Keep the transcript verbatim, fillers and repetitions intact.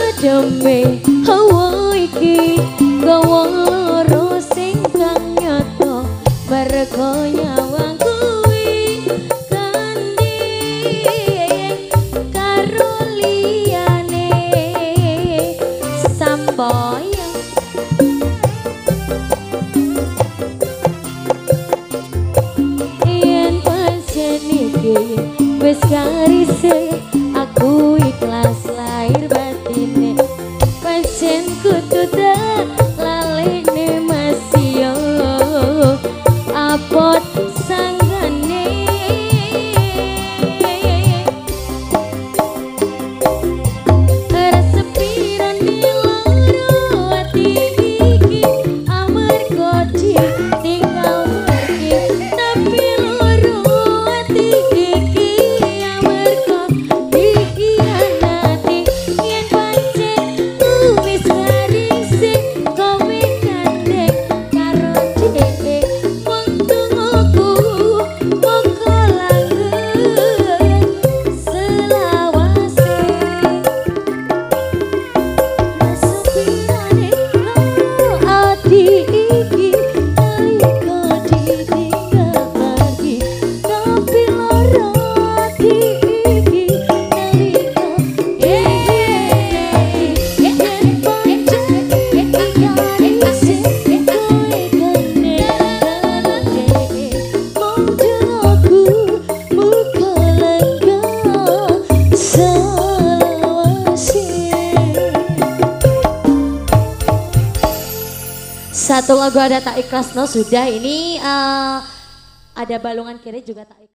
demi hawa iki gawa loro sing kang nyata merga nyawang kuwi gandeng karo liyane samboyang yen pancen iki wis karise aku ikhlas lahir batine pancen kudu lalene masih apot sanggane rasa piran di loro ati iki amarga ditinggal pergi tapi loro ati iki amarga dikhianati yen pancen wis karise kowe gandeng karo dhek wong tungoku moko langgeng selawase sepirane ati iki nalika ditinggal pergi tapi loro ati iki nalika satu lagu ada tak ikhlas no sudah ini uh, ada balungan kiri juga tak ikhlas.